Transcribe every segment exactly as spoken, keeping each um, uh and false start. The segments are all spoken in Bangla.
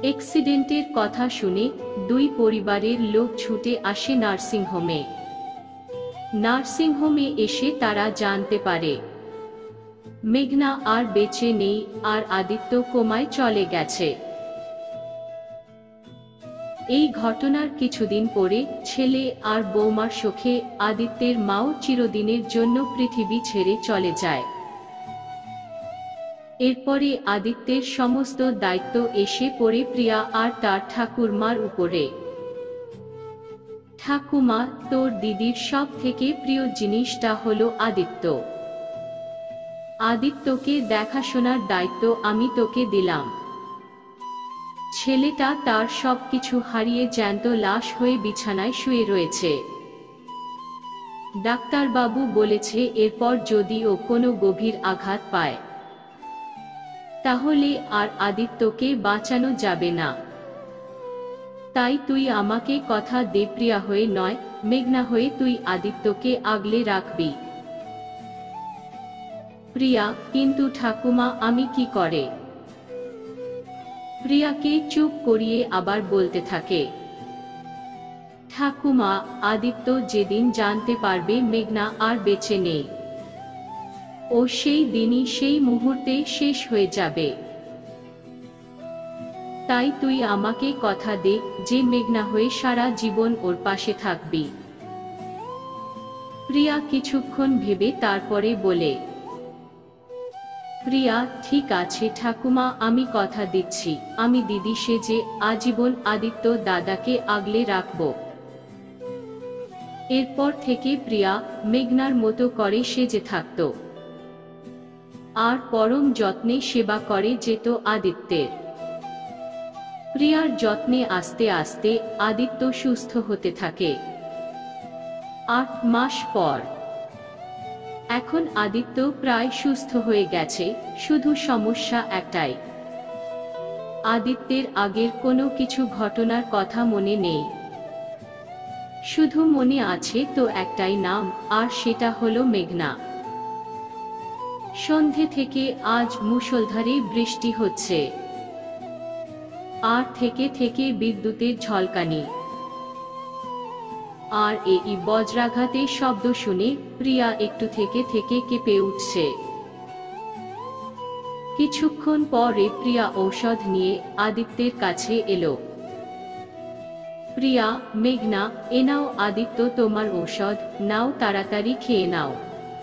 অ্যাক্সিডেন্টের কথা শুনে দুই পরিবারের লোক ছুটে আসে নার্সিংহোমে। নার্সিংহোমে এসে তারা জানতে পারে মেঘনা আর বেঁচে নেই, আর আদিত্য কোমায় চলে গেছে। এই ঘটনার কিছুদিন পরে ছেলে আর বৌমার শোকে আদিত্যের মাও চিরদিনের জন্য পৃথিবী ছেড়ে চলে যায়। এরপরে আদিত্যের সমস্ত দায়িত্ব এসে পড়ে প্রিয়া আর তার ঠাকুরমার উপরে। ঠাকুমা, তোর দিদির সব থেকে প্রিয় জিনিসটা হলো আদিত্য। আদিত্যকে দেখাশোনার দায়িত্ব আমি তোকে দিলাম। ছেলেটা তার সবকিছু হারিয়ে জ্যান্ত লাশ হয়ে বিছানায় শুয়ে রয়েছে। ডাক্তারবাবু বলেছে এরপর যদি ও কোনো গভীর আঘাত পায় তাহলে আর আদিত্যকে বাঁচানো যাবে না। তাই তুই আমাকে কথা দে, প্রিয়া হয়ে নয়, মেঘনা হয়ে তুই আদিত্যকে আগলে রাখবি। প্রিয়া: কিন্তু ঠাকুমা, আমি কি করে? প্রিয়াকে চুপ করিয়ে আবার বলতে থাকে, ঠাকুমা, আদিত্য যেদিন জানতে পারবে মেঘনা আর বেঁচে নেই, ও সেই দিনই সেই মুহূর্তে শেষ হয়ে যাবে। তাই তুই আমাকে কথা দে যে মেঘনা হয়ে সারা জীবন ওর পাশে থাকবি। প্রিয়া কিছুক্ষণ ভেবে তারপরে বলে, প্রিয়া: ঠিক আছে ঠাকুমা, আমি কথা দিচ্ছি, আমি দিদি সেজে আজীবন আদিত্য দাদাকে আগলে রাখব। এরপর থেকে প্রিয়া মেঘনার মতো করে সেজে থাকত আর পরম যত্নে সেবা করে যেত আদিত্যের। প্রিয়ার যত্নে আস্তে আস্তে আদিত্য সুস্থ হতে থাকে। আট মাস পর এখন আদিত্য প্রায় সুস্থ হয়ে গেছে, শুধু সমস্যা একটাই, আদিত্যের আগের কোনো কিছু ঘটনার কথা মনে নেই। শুধু মনে আছে তো একটাই নাম, আর সেটা হলো মেঘনা। সন্ধে থেকে আজ মুষলধারে বৃষ্টি হচ্ছে, আর থেকে থেকে বিদ্যুতের ঝলকানি, আর এই বজ্রাঘাতের শব্দ শুনে প্রিয়া একটু থেকে থেকে কেঁপে উঠছে। কিছুক্ষণ পরে প্রিয়া ঔষধ নিয়ে আদিত্যের কাছে এলো। প্রিয়া: মেঘনা, এ নাও আদিত্য তোমার ঔষধ, নাও তাড়াতাড়ি খেয়ে নাও।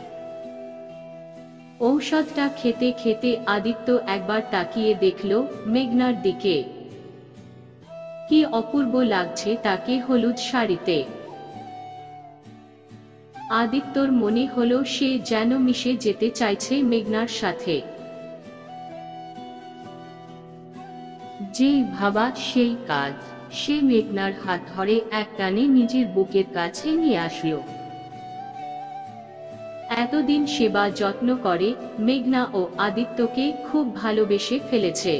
ঔষধটা খেতে খেতে আদিত্য একবার তাকিয়ে দেখল মেঘনার দিকে। কি অপূর্ব লাগছে তাকে হলুদ শাড়িতে। আদিত্যর মনে হলো সে যেন মিশে যেতে চাইছে মেঘনার সাথে। যেই ভাবা সেই কাজ, সে মেঘনার হাত ধরে এক টানে নিজের বুকের কাছে নিয়ে আসলো। এতদিন সেবা যত্ন করে মেঘনা ও আদিত্যকে খুব ভালোবেসে ফেলেছে।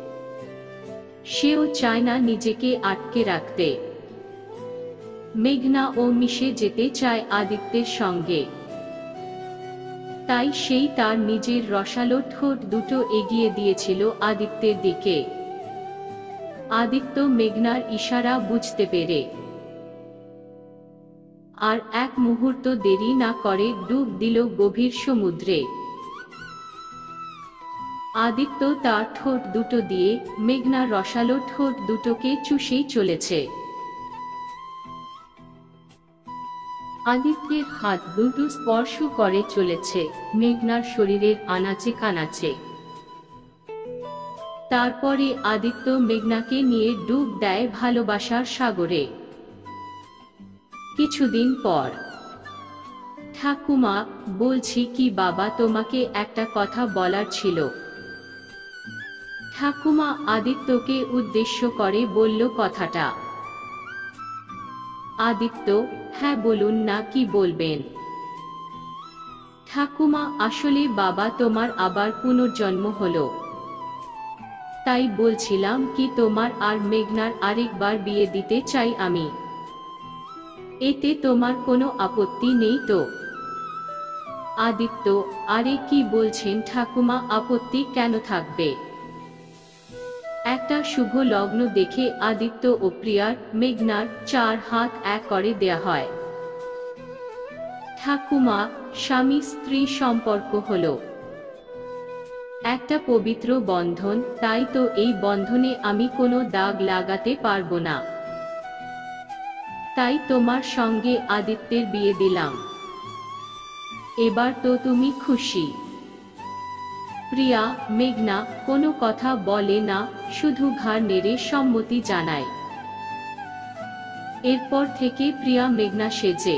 সেও চায় না নিজেকে আটকে রাখতে। মেঘনা ও মিশে যেতে চায় আদিত্যের সঙ্গে। তাই সেই তার নিজের রসালো ঠোঁট দুটো এগিয়ে দিয়েছিল আদিত্যের দিকে। আদিত্য মেঘনার ইশারা বুঝতে পেরে আর এক মুহূর্ত দেরি না করে ডুব দিল গভীর সমুদ্রে। আদিত্য তার ঠোঁট দুটো দিয়ে মেঘনার রসালো ঠোঁট দুটোকে চুষেই চলেছে। আদিত্যের হাত দুটো স্পর্শ করে চলেছে মেঘনার শরীরের আনাচে কানাচে। তারপরে আদিত্য মেঘনাকে নিয়ে ডুব দেয় ভালোবাসার সাগরে। কিছুদিন পর, ঠাকুমা, বলছি কি বাবা, তোমাকে একটা কথা বলার ছিল। ঠাকুমা আদিত্যকে উদ্দেশ্য করে বলল কথাটা। আদিত্য: হ্যাঁ বলুন না, কি বলবেন? ঠাকুমা: আসলে বাবা, তোমার আবার পুনর্জন্ম হলো, তাই বলছিলাম কি তোমার আর মেঘনার আরেকবার বিয়ে দিতে চাই আমি। এতে তোমার কোনো আপত্তি নেই তো? আদিত্য: আরে কি বলছেন ঠাকুমা, আপত্তি কেন থাকবে? একটা শুভ লগ্ন দেখে আদিত্য ও প্রিয়ার মেঘনার চার হাত এক করে দেয়া হয়। ঠাকুমা, স্বামী স্ত্রী সম্পর্ক হলো একটা পবিত্র বন্ধন, তাই তো এই বন্ধনে আমি কোনো দাগ লাগাতে পারবো না। তাই তোমার সঙ্গে আদিত্যের বিয়ে দিলাম। এবার তো তুমি খুশি? প্রিয়া, মেঘনা কোনো কথা বলে না, শুধু ঘাড় নেড়ে সম্মতি জানায়। এরপর থেকে প্রিয়া মেঘনা সেজে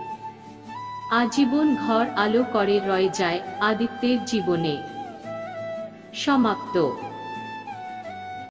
আজীবন ঘর আলো করে রয়ে যায় আদিত্যের জীবনে। সমাপ্ত।